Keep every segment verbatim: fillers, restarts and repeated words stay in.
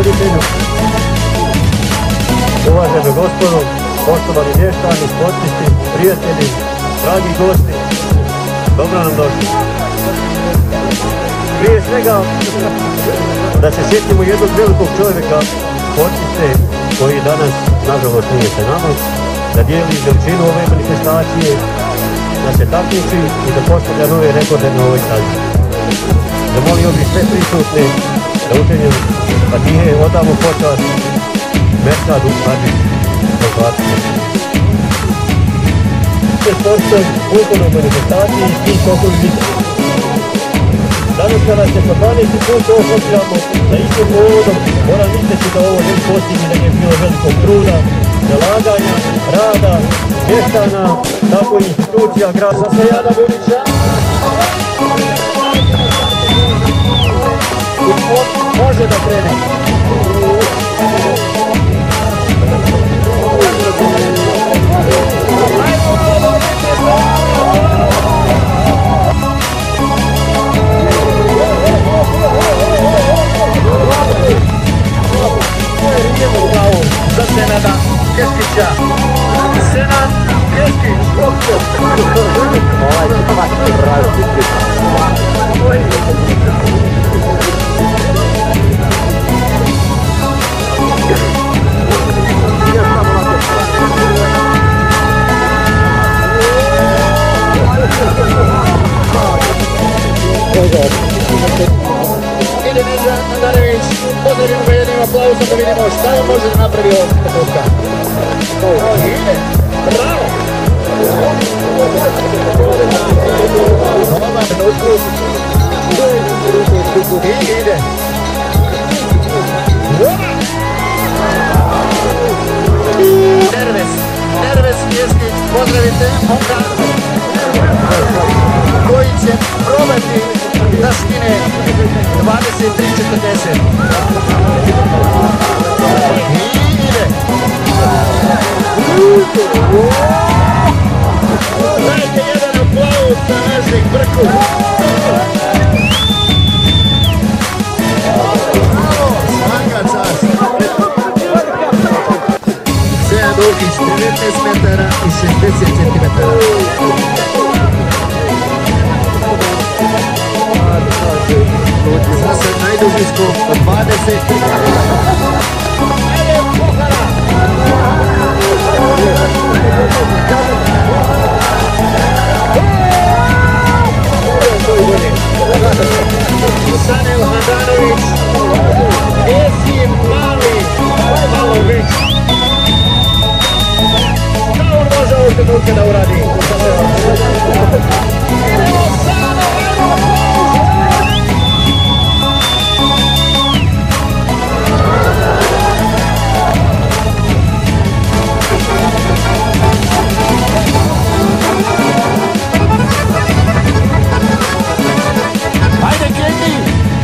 voditelju, uvaženu gospodu, poštovani mještani, sportisti, prijatelji, dragi gosti, dobro nam došli. Prije svega da se sjetimo jednog velikog čovjeka, sportiste, koji danas nažalost nije sa nama, da dijeli veličinu ove manifestacije, da se takmiči i da postavlja nove rekorde na ovoj stazi. Zamolio bih sve prisutne da učenjem Fatihe odamo počast Mersadu Hadžić Hrvatske. Sve sportskoj kulturnoj manifestaciji i svih okolih vidjeti. Danas kada se po dvanaesti put okupljamo za istim povodom, moram misleći da ovo ne postigne, da je bilo velikog truda, zalaganja, rada, mještana, tako i institucija grada Sasajana Vulića. Može da krene. Za Senada Keskića. Senad Keskić. Ovaj se pati različiti. Ideniza Nadarević, pozdravimo ga jednim aplauzom da vidimo šta on može da napravi ovog trenutka. Ide, bravo! Dobar trenutku. I ide. Nerves, Nerves Keskić, pozdravite Oka, koji će probati da skine dvadeset tri četrdeset. I ide. Dajte jedan aplauz na našeg Brku. Svaka čast. Seja Dukić, devetnaest metara i šezdeset centimetara. Zasad najduži skok od dvadeset. Ajde, Pohara! Sanel Handanović, Esim Mali, Malović. Šta on može ovog trenutka da uradi? Idemo Sano, ajde, kreni!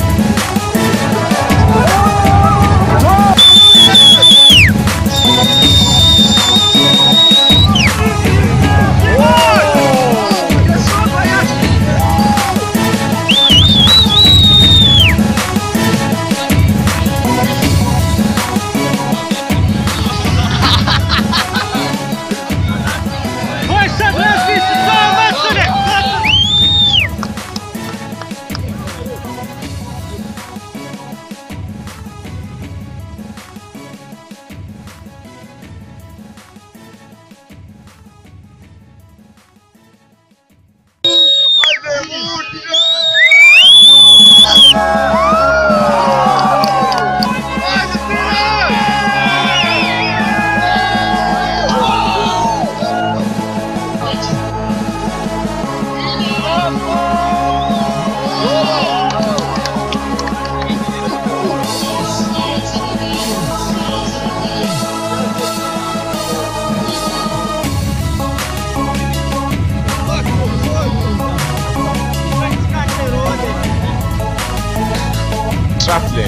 Šaplje.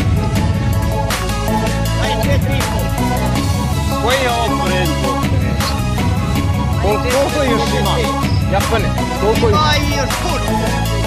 Koji je ovo brend? Koliko još ima? Japane, koliko još?